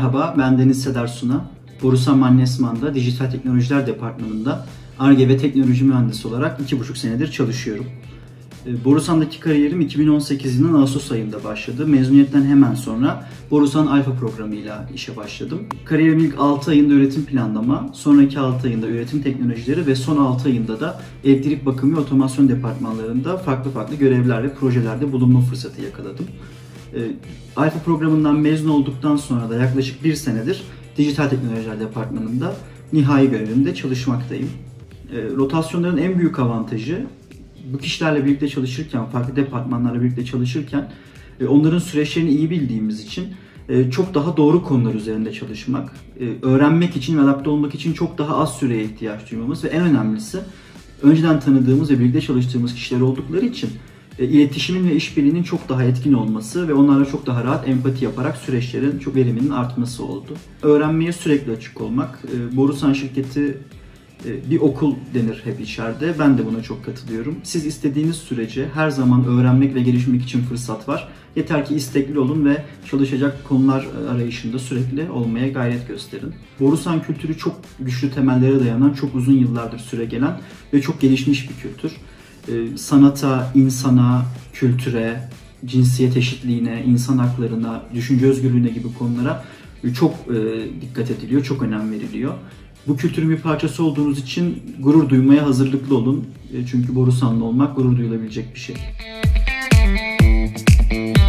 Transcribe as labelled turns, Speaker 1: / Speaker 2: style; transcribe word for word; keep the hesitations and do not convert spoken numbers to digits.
Speaker 1: Merhaba, ben Deniz Seder Suna. Borusan Mannesmann'da Dijital Teknolojiler Departmanı'nda Ar-Ge ve Teknoloji Mühendisi olarak iki buçuk senedir çalışıyorum. Borusan'daki kariyerim iki bin on sekiz yılının Ağustos ayında başladı. Mezuniyetten hemen sonra Borusan Alfa programıyla işe başladım. Kariyerimin ilk altı ayında üretim planlama, sonraki altı ayında üretim teknolojileri ve son altı ayında da elektrik bakımı ve otomasyon departmanlarında farklı farklı görevler ve projelerde bulunma fırsatı yakaladım. Alfa programından mezun olduktan sonra da yaklaşık bir senedir Dijital Teknolojiler Departmanı'nda nihai görevimde çalışmaktayım. Rotasyonların en büyük avantajı, bu kişilerle birlikte çalışırken, farklı departmanlarla birlikte çalışırken onların süreçlerini iyi bildiğimiz için çok daha doğru konular üzerinde çalışmak, öğrenmek için ve adapte olmak için çok daha az süreye ihtiyaç duymamız ve en önemlisi önceden tanıdığımız ve birlikte çalıştığımız kişiler oldukları için iletişimin ve işbirliğinin çok daha etkin olması ve onlarla çok daha rahat empati yaparak süreçlerin çok veriminin artması oldu. Öğrenmeye sürekli açık olmak, Borusan şirketi bir okul denir hep içeride. Ben de buna çok katılıyorum. Siz istediğiniz sürece her zaman öğrenmek ve gelişmek için fırsat var. Yeter ki istekli olun ve çalışacak konular arayışında sürekli olmaya gayret gösterin. Borusan kültürü çok güçlü temellere dayanan, çok uzun yıllardır süregelen ve çok gelişmiş bir kültür. Sanata, insana, kültüre, cinsiyet eşitliğine, insan haklarına, düşünce özgürlüğüne gibi konulara çok dikkat ediliyor, çok önem veriliyor. Bu kültürün bir parçası olduğunuz için gurur duymaya hazırlıklı olun. Çünkü Borusanlı olmak gurur duyulabilecek bir şey.